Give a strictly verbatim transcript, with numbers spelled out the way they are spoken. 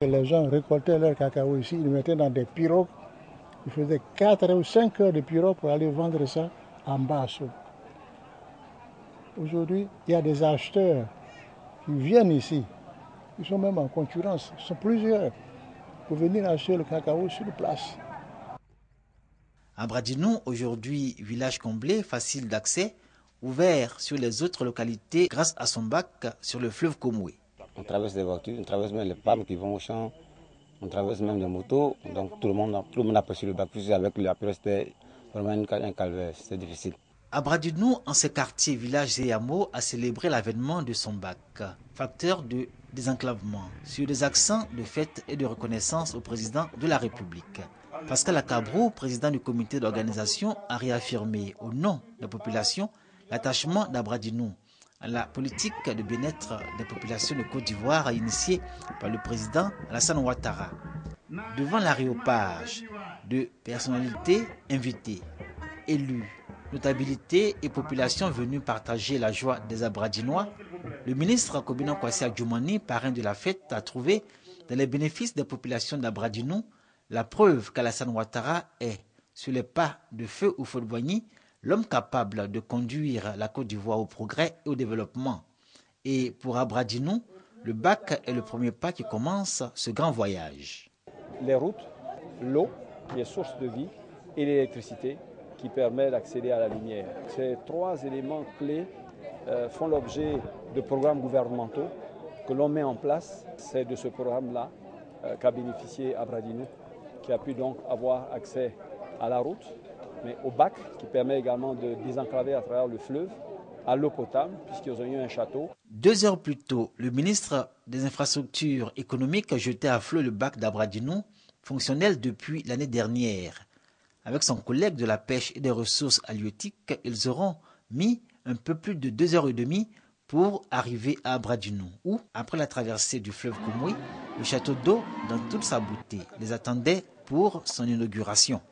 Les gens récoltaient leur cacao ici, ils le mettaient dans des pirogues. Ils faisaient quatre ou cinq heures de pirogue pour aller vendre ça en Basso. Aujourd'hui, il y a des acheteurs qui viennent ici. Ils sont même en concurrence. Ils sont plusieurs pour venir acheter le cacao sur place. Abradinou, aujourd'hui village comblé, facile d'accès, ouvert sur les autres localités grâce à son bac sur le fleuve Komoué. On traverse des voitures, on traverse même les femmes qui vont au champ, on traverse même des motos. Donc tout le monde, tout le monde a perçu le bac. Plus avec la période, c'était vraiment un calvaire, c'était difficile. Abradinou, en ses quartiers, villages et hameaux, a célébré l'avènement de son bac, facteur de désenclavement, sur des accents de fête et de reconnaissance au président de la République. Pascal Akabrou, président du comité d'organisation, a réaffirmé au nom de la population l'attachement d'Abradinou à la politique de bien-être des populations de Côte d'Ivoire initiée par le président Alassane Ouattara. Devant l'aréopage de personnalités invitées, élus, notabilités et populations venues partager la joie des Abradinois, le ministre Kobina Kwasi Adjoumani, parrain de la fête, a trouvé dans les bénéfices des populations d'Abradinou la preuve qu'Alassane Ouattara est, sur les pas de Feu Houphouët-Boigny, l'homme capable de conduire la Côte d'Ivoire au progrès et au développement. Et pour Abradinou, le bac est le premier pas qui commence ce grand voyage. Les routes, l'eau, qui est source de vie, et l'électricité, qui permet d'accéder à la lumière. Ces trois éléments clés euh, font l'objet de programmes gouvernementaux que l'on met en place. C'est de ce programme-là euh, qu'a bénéficié Abradinou, qui a pu donc avoir accès à la route, mais au bac, qui permet également de désenclaver à travers le fleuve, à l'eau potable, puisqu'ils ont eu un château. Deux heures plus tôt, le ministre des Infrastructures économiques jetait à flot le bac d'Abradinou, fonctionnel depuis l'année dernière. Avec son collègue de la pêche et des ressources halieutiques, ils auront mis un peu plus de deux heures et demie pour arriver à Abradinou, où, après la traversée du fleuve Komoué, le château d'eau, dans toute sa beauté, les attendait pour son inauguration.